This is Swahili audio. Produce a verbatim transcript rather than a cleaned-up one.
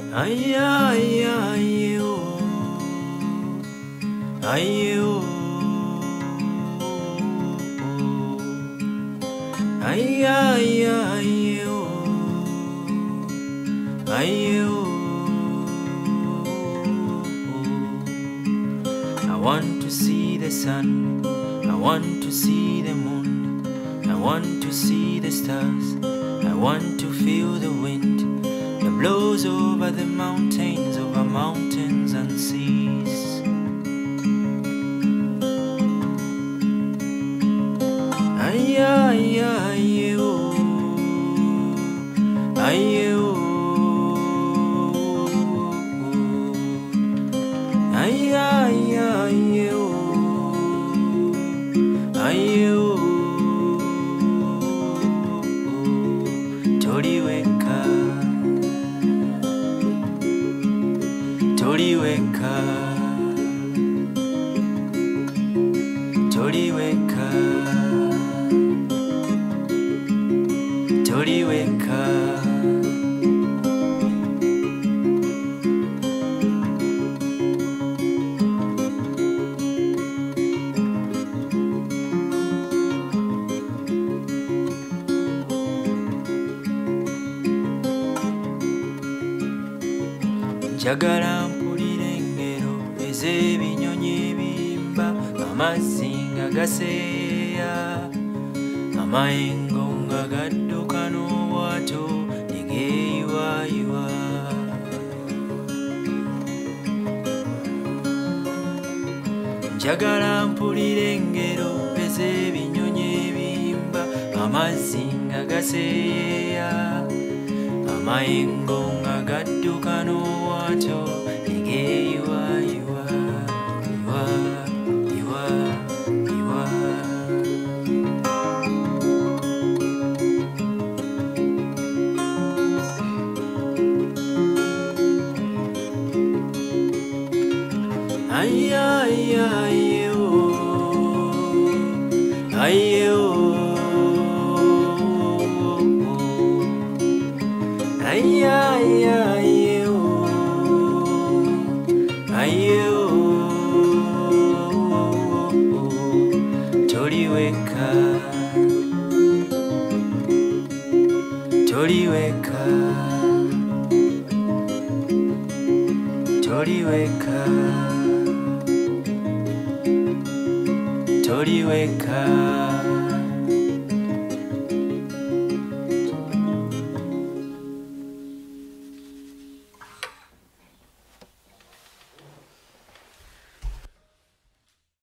Aye, aye, aye, oh. Aye, oh. Aye, aye, aye, oh. Aye, oh. I want to see the sun, I want to see the moon, I want to see the stars, I want to feel the wind that blows over the mountains, over mountains and seas. Aye, aye, aye, oh. Aye, oh. Aye, aye, aye, oh. Aye, oh. Toriweka, Toriweka, Toriweka, Toriweka. Njagala mpulira engero ez'ebinyonyi ebiyimba, amazzi nga gaseeya, amayengo nga gadduka n'obwato ne geeyiwaayiwa. Njagala mpulira engero ez'ebinyonyi ebiyimba, amazzi nga gaseeya, amayengo nga gadduka n'obwato ne geeyiwaayiwa, yiwa, yiwa, yiwa. Aye, aye, aye, oh. Aye, oh. Aye, aye, aye, oh. Aye, oh. Toriweka, Toriweka, Toriweka, Toriweka.